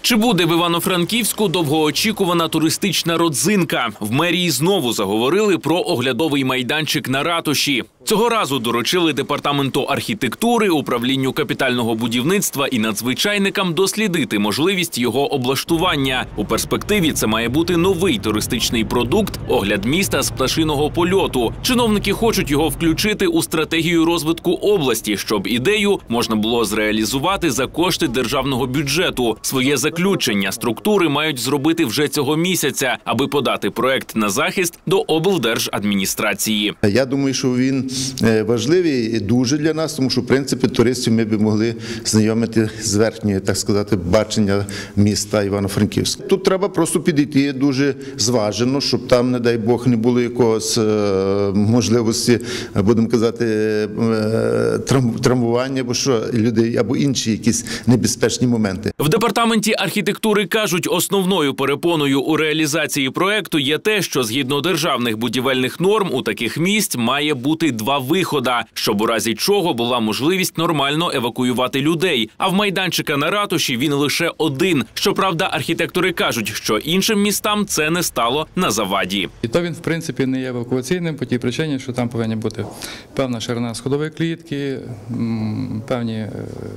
Чи буде в Івано-Франківську довгоочікувана туристична родзинка? В мерії знову заговорили про оглядовий майданчик на ратуші. Цього разу доручили Департаменту архітектури, управлінню капітального будівництва і надзвичайникам дослідити можливість його облаштування. У перспективі це має бути новий туристичний продукт – огляд міста з пташиного польоту. Чиновники хочуть його включити у стратегію розвитку області, щоб ідею можна було зреалізувати за кошти державного бюджету. Своє заключення структури мають зробити вже цього місяця, аби подати проект на захист до облдержадміністрації. Я думаю, що він важливий дуже для нас, тому що, в принципі, туристів ми б могли знайомити з верхньої, так сказати, бачення міста Івано-Франківська. Тут треба просто підійти дуже зважено, щоб там, не дай Бог, не було якогось можливості, будемо казати, травмування або що людей, або інші якісь небезпечні моменти. В Департаменті архітектури кажуть, основною перепоною у реалізації проекту є те, що згідно державних будівельних норм у таких місць має бути два виходи, щоб у разі чого була можливість нормально евакуювати людей. А в майданчика на ратуші він лише один. Щоправда, архітектори кажуть, що іншим містам це не стало на заваді. І то він, в принципі, не є евакуаційним по тій причині, що там повинна бути певна ширина сходової клітки, певні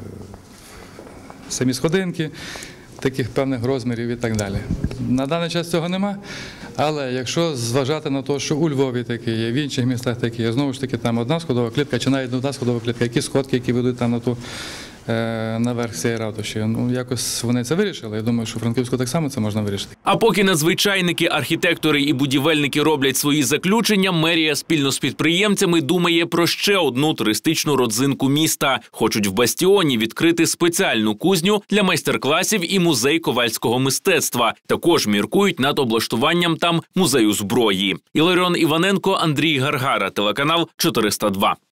самі сходинки, таких певних розмірів і так далі. На даний час цього нема, але якщо зважати на те, що у Львові таке є, в інших містах таке є, знову ж таки там одна сходова клітка, чи навіть одна сходова клітка, які сходки, які ведуть там на ту наверх цієї ратуші. Ну, якось вони це вирішили. Я думаю, що в Франківську так само це можна вирішити. А поки надзвичайники, архітектори і будівельники роблять свої заключення, мерія спільно з підприємцями думає про ще одну туристичну родзинку міста. Хочуть в Бастіоні відкрити спеціальну кузню для майстер-класів і музей ковальського мистецтва. Також міркують над облаштуванням там музею зброї. Іларіон Іваненко, Андрій Гаргара, телеканал 402.